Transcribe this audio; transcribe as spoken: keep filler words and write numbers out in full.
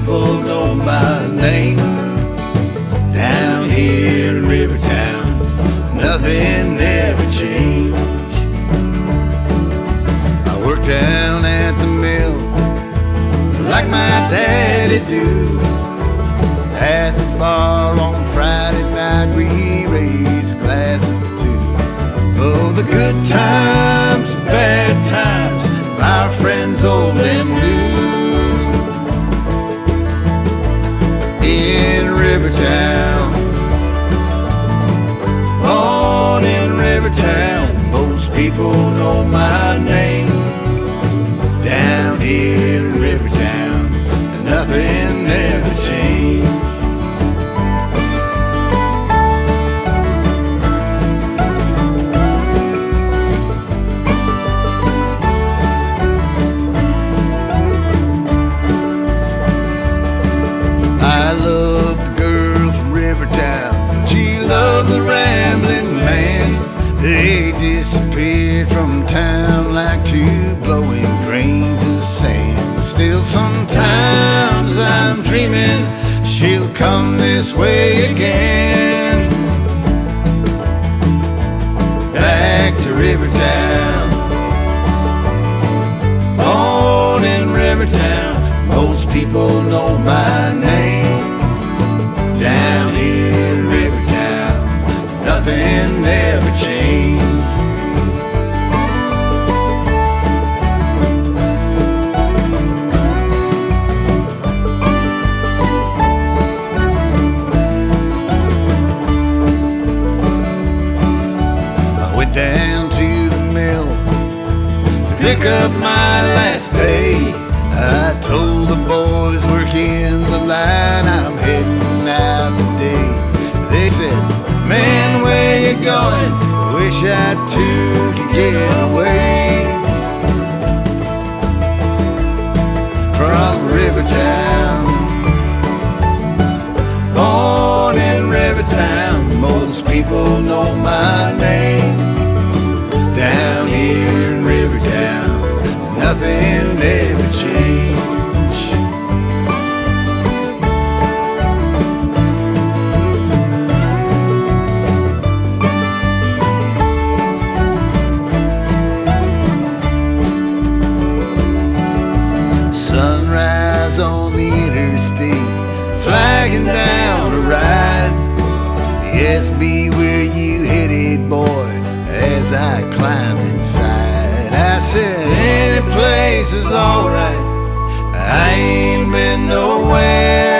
people know my name. Down here in Rivertown, nothing ever changed. I work down at the mill like my daddy do. At the bar on Friday night we raise a glass or two. Oh, the good times, bad times, our friends old and new. In Rivertown, born in Rivertown, most people know my name. Down here in Rivertown, nothing ever changed. The rambling man, they disappeared from town like two blowing grains of sand. Still sometimes I'm dreaming she'll come this way again. Back to Rivertown, born in Rivertown, most people know my name. Down here in Rivertown, nothing ever changed. I went down to the mill to pick up my last pay. I told the boys working the line I'm heading out today. They said, man, where you going? Wish I too could get away from Rivertown. Born in Rivertown, most people know my name. Down here in Rivertown, nothing ever changed. Sunrise on the interstate, flagging down a ride. Asked me where you headed, boy, as I climbed inside. I said, any place is alright, I ain't been nowhere